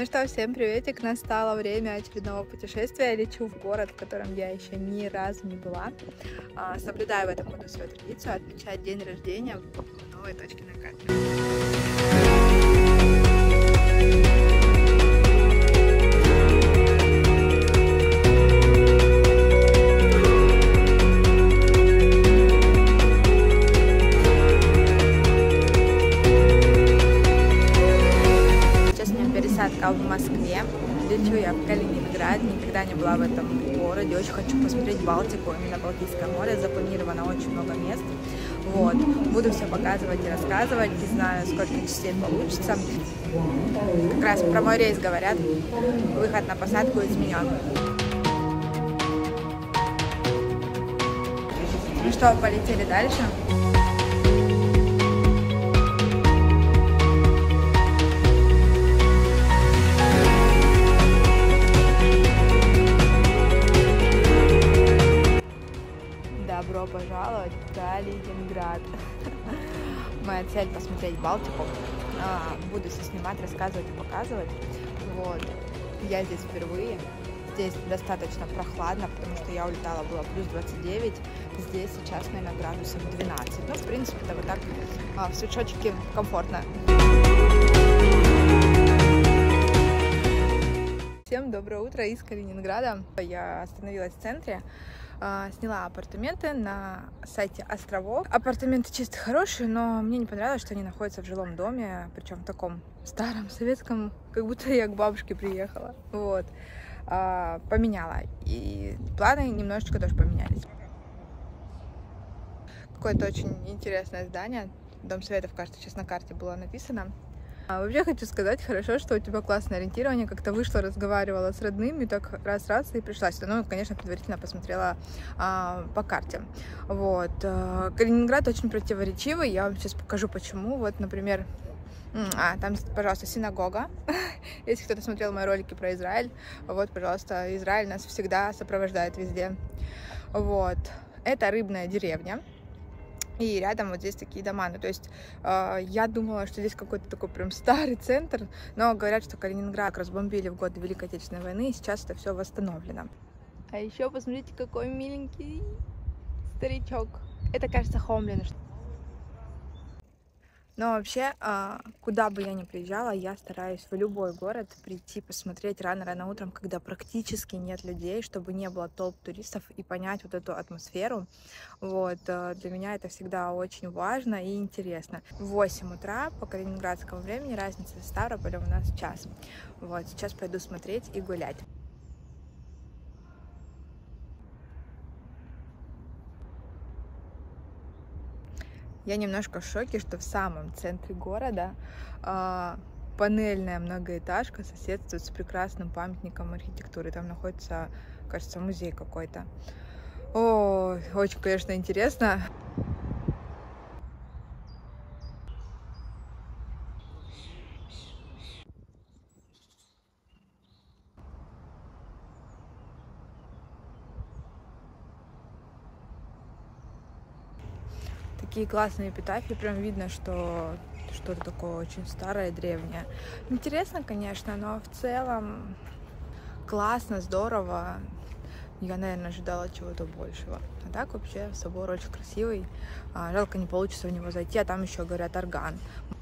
что, всем приветик! Настало время очередного путешествия. Я лечу в город, в котором я еще ни разу не была. Соблюдаю в этом году свою традицию отмечать день рождения в новой точке на карте. В Москве. Лечу я в Калининград, никогда не была в этом городе, очень хочу посмотреть Балтику, именно Балтийское море, запланировано очень много мест. Вот. Буду все показывать и рассказывать, не знаю, сколько частей получится. Как раз про мой рейс говорят, выход на посадку изменен. Ну что, полетели дальше? Добро пожаловать в Калининград. Моя цель посмотреть Балтику. Буду все снимать, рассказывать и показывать. Вот. Я здесь впервые. Здесь достаточно прохладно, потому что я улетала, было плюс 29. Здесь сейчас, наверное, градусов 12. Ну, в принципе, это вот так в свитшотике комфортно. Всем доброе утро из Калининграда. Я остановилась в центре. Сняла апартаменты на сайте Островов. Апартаменты чисто хорошие, но мне не понравилось, что они находятся в жилом доме, причем в таком старом советском, как будто я к бабушке приехала. Вот. Поменяла. И планы немножечко тоже поменялись. Какое-то очень интересное здание. Дом Советов, кажется, сейчас на карте было написано. Вообще хочу сказать, хорошо, что у тебя классное ориентирование, как-то вышла, разговаривала с родными, так раз-раз и пришла сюда. Ну, конечно, предварительно посмотрела по карте. Вот. Калининград очень противоречивый, я вам сейчас покажу почему. Вот, например, там, пожалуйста, синагога. Если кто-то смотрел мои ролики про Израиль, вот, пожалуйста, Израиль нас всегда сопровождает везде. Вот. Это рыбная деревня. И рядом вот здесь такие дома. Ну, то есть я думала, что здесь какой-то такой прям старый центр, но говорят, что Калининград разбомбили в годы Великой Отечественной войны, и сейчас это все восстановлено. А еще посмотрите, какой миленький старичок. Это, кажется, Хомлин. Но вообще, куда бы я ни приезжала, я стараюсь в любой город прийти, посмотреть рано-рано утром, когда практически нет людей, чтобы не было толп туристов, и понять вот эту атмосферу. Вот. Для меня это всегда очень важно и интересно. В 8 утра по калининградскому времени, разница с Ставрополем у нас час. Вот. Сейчас пойду смотреть и гулять. Я немножко в шоке, что в самом центре города панельная многоэтажка соседствует с прекрасным памятником архитектуры. Там находится, кажется, музей какой-то. О, очень, конечно, интересно. Такие классные эпитафии, прям видно, что что-то такое очень старое, древнее. Интересно, конечно, но в целом классно, здорово. Я, наверное, ожидала чего-то большего. А так вообще собор очень красивый. Жалко, не получится в него зайти, а там еще, говорят, орган.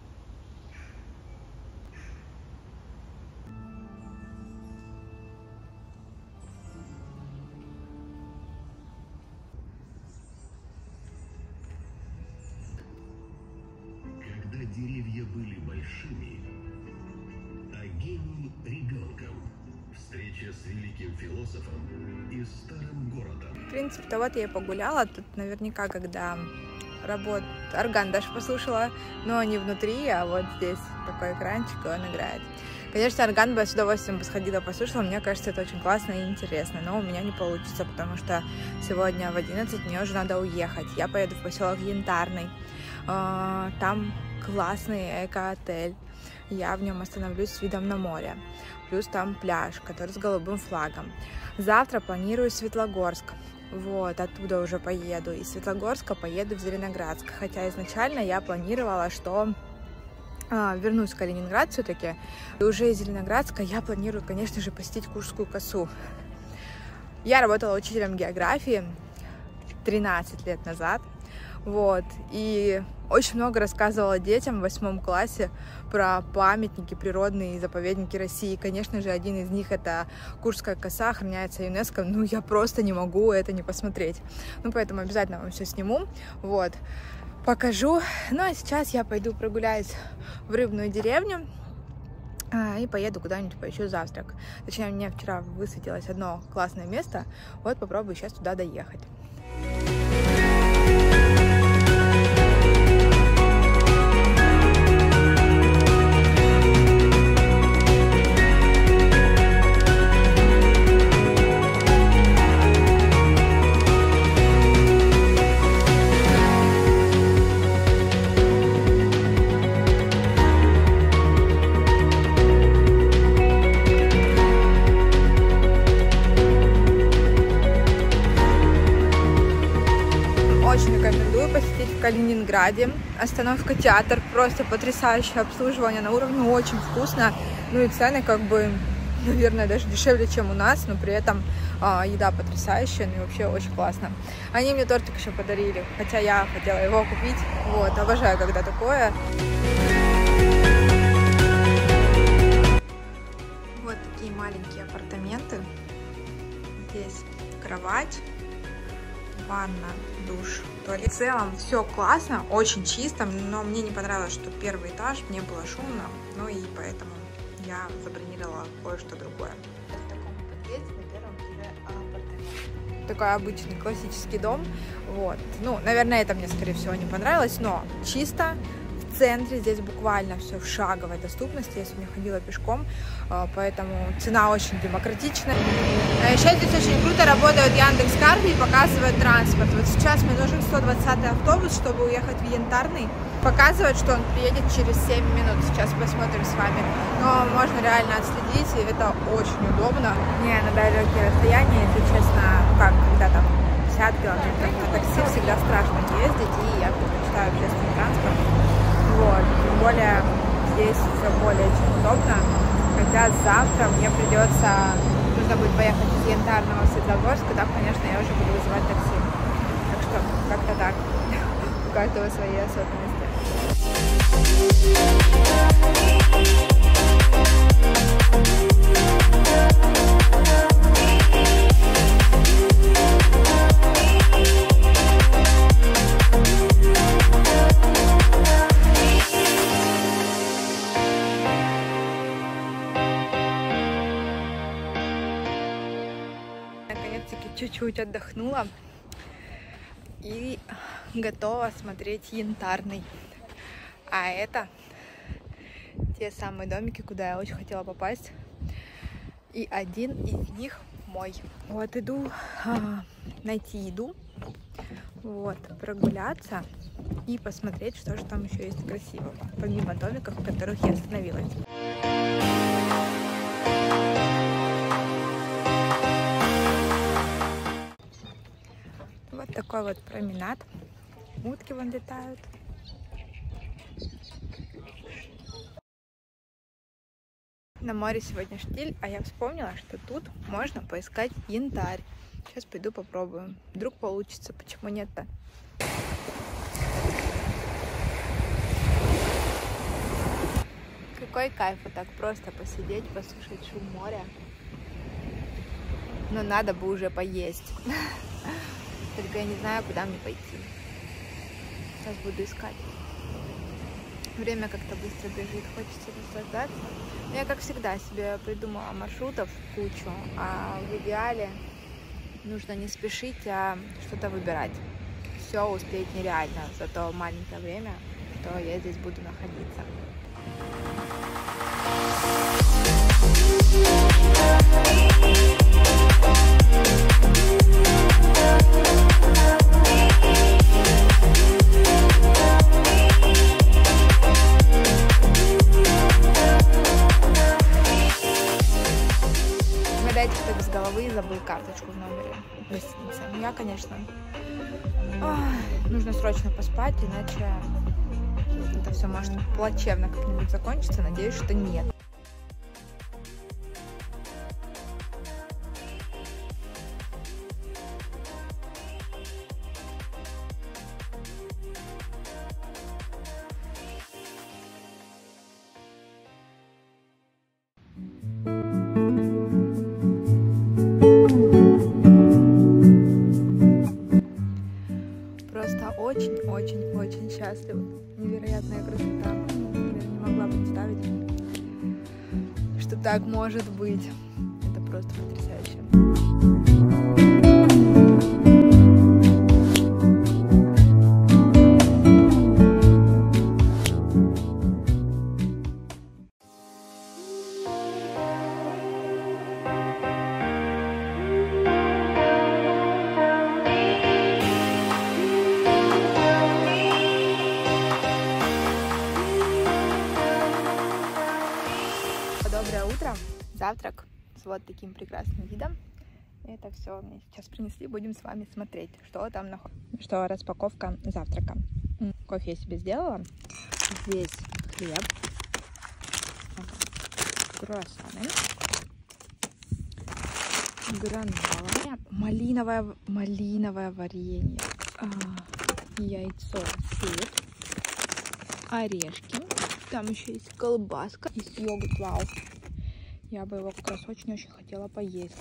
Деревья были большими, а гений ребенком. Встреча с великим философом и старым городом. В принципе-то вот я и погуляла. Тут наверняка, когда работает орган, даже послушала, но не внутри, а вот здесь такой экранчик, и он играет. Конечно, орган бы я с удовольствием бы сходила, послушала. Мне кажется, это очень классно и интересно, но у меня не получится, потому что сегодня в 11 мне уже надо уехать. Я поеду в поселок Янтарный. Там классный эко-отель. Я в нем остановлюсь с видом на море. Плюс там пляж, который с голубым флагом. Завтра планирую Светлогорск. Вот, оттуда уже поеду. Из Светлогорска поеду в Зеленоградск. Хотя изначально я планировала, что вернусь в Калининград все-таки. И уже из Зеленоградска я планирую, конечно же, посетить Куршскую косу. Я работала учителем географии 13 лет назад. Вот, и очень много рассказывала детям в 8 классе про памятники, природные и заповедники России. Конечно же, один из них — это Куршская коса, охраняется ЮНЕСКО. Ну, я просто не могу это не посмотреть. Ну, поэтому обязательно вам все сниму, вот, покажу. Ну, а сейчас я пойду прогуляюсь в рыбную деревню и поеду куда-нибудь поищу завтрак. Точнее, мне вчера высветилось одно классное место, вот попробую сейчас туда доехать. В Калининграде. Остановка театр, просто потрясающее обслуживание на уровне, очень вкусно. Ну и цены как бы, наверное, даже дешевле, чем у нас, но при этом еда потрясающая, ну и вообще очень классно. Они мне тортик еще подарили, хотя я хотела его купить. Вот, обожаю, когда такое. Вот такие маленькие апартаменты. Здесь кровать, ванна, душ, туалет. В целом все классно, очень чисто, но мне не понравилось, что первый этаж, мне было шумно, ну и поэтому я забронировала кое-что другое. В таком подъезде на первом этаже апартамент. Такой обычный классический дом, вот. Ну, наверное, это мне, скорее всего, не понравилось, но чисто. В центре, здесь буквально все в шаговой доступности. Я сегодня ходила пешком, поэтому цена очень демократичная. А еще здесь очень круто работают Яндекс.Карты и показывают транспорт. Вот сейчас мне нужен 120-й автобус, чтобы уехать в Янтарный. Показывает, что он приедет через 7 минут. Сейчас посмотрим с вами. Но можно реально отследить, и это очень удобно. Не на далекие расстояния, если честно, как когда там 50 километров на такси, всегда страшно ездить, и я предпочитаю общественный транспорт. Вот, тем более здесь все более чем удобно, хотя завтра мне нужно будет поехать из Янтарного в Светлогорск, и там, конечно, я уже буду вызывать такси. Так что как-то так, у каждого свои особенности. Чуть-чуть отдохнула и готова смотреть Янтарный. А это те самые домики, куда я очень хотела попасть. И один из них мой. Вот иду найти еду, вот, прогуляться и посмотреть, что же там еще есть красивого, помимо домиков, в которых я остановилась. Вот такой вот променад. Утки вон летают. На море сегодня штиль, а я вспомнила, что тут можно поискать янтарь. Сейчас пойду попробую. Вдруг получится, почему нет-то? Какой кайф вот так просто посидеть, послушать шум моря. Но надо бы уже поесть. Только я не знаю, куда мне пойти. Сейчас буду искать. Время как-то быстро бежит, хочется наслаждаться. Я, как всегда, себе придумала маршрутов кучу, а в идеале нужно не спешить, а что-то выбирать. Все успеть нереально за то маленькое время, что я здесь буду находиться. Угадайте, кто без головы забыл карточку в номере гостиницы. Я, конечно, нужно срочно поспать, иначе это все может плачевно как-нибудь закончиться. Надеюсь, что нет. Просто очень-очень-очень счастлива. Невероятная красота. Я не могла представить, что так может быть. Это просто потрясающе. Доброе утро, завтрак с вот таким прекрасным видом. Это все мне сейчас принесли, будем с вами смотреть, что там находится. Что, распаковка завтрака. Кофе я себе сделала. Здесь хлеб, круассаны, гранола, малиновое варенье, яйцо, сыр, орешки. Там еще есть колбаска, есть йогурт, вау. Я бы его как раз очень-очень хотела поесть.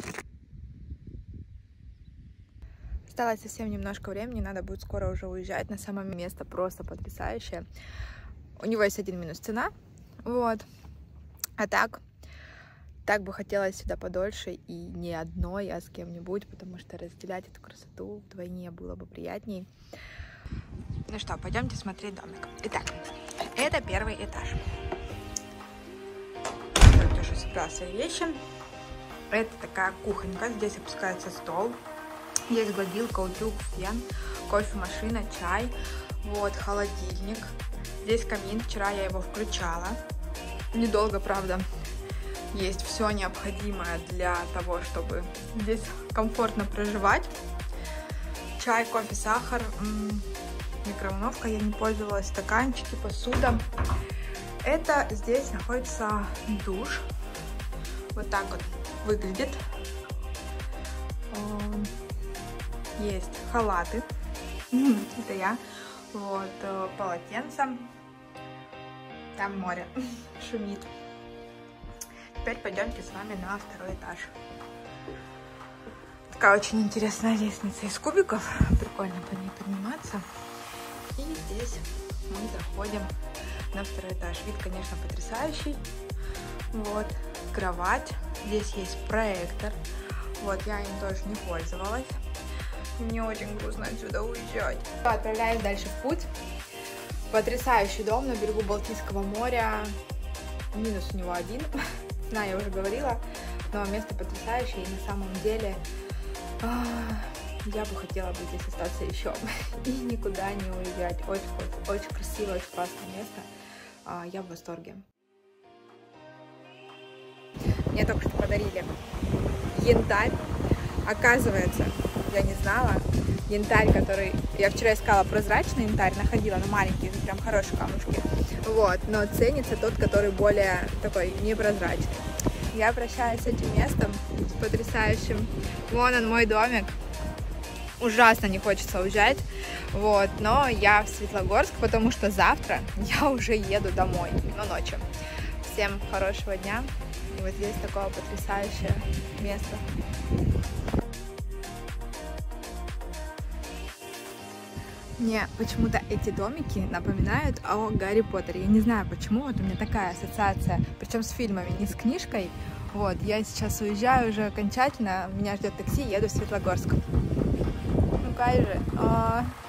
Осталось совсем немножко времени, надо будет скоро уже уезжать. На самом место просто потрясающее. У него есть один минус — цена, вот. А так бы хотелось сюда подольше, и не одной, а с кем-нибудь, потому что разделять эту красоту вдвойне было бы приятней. Ну что, пойдемте смотреть домик. Итак, это первый этаж. Я тоже собрала свои вещи. Это такая кухонька. Здесь опускается стол. Есть гладилка, утюг, фен, кофемашина, чай. Вот холодильник. Здесь камин. Вчера я его включала. Недолго, правда. Есть все необходимое для того, чтобы здесь комфортно проживать. Чай, кофе, сахар. Микроволновка я не пользовалась, стаканчики, посуда. Это здесь находится душ. Вот так вот выглядит. Есть халаты. Это я. Вот полотенце. Там море шумит. Теперь пойдемте с вами на второй этаж. Такая очень интересная лестница из кубиков. Прикольно по ней подниматься. И здесь мы заходим на второй этаж. Вид, конечно, потрясающий. Вот, кровать. Здесь есть проектор. Вот, я им тоже не пользовалась. Мне очень грустно отсюда уезжать. Отправляюсь дальше в путь. Потрясающий дом на берегу Балтийского моря. Минус у него один. Да, я уже говорила. Но место потрясающее. И на самом деле... Я бы хотела бы здесь остаться еще и никуда не уезжать. Очень красивое, очень классное место. Я в восторге. Мне только что подарили янтарь. Оказывается, я не знала. Янтарь, который... Я вчера искала прозрачный янтарь, находила, но маленькие, прям хорошие камушки. Вот, но ценится тот, который более такой непрозрачный. Я прощаюсь с этим местом, с потрясающим. Вон он, мой домик. Ужасно не хочется уезжать, вот, но я в Светлогорск, потому что завтра я уже еду домой, но ночью. Всем хорошего дня, и вот здесь такое потрясающее место. Мне почему-то эти домики напоминают о Гарри Поттере. Я не знаю почему, вот у меня такая ассоциация, причем с фильмами, не с книжкой. Вот, я сейчас уезжаю уже окончательно, меня ждет такси, еду в Светлогорск. Ну как же.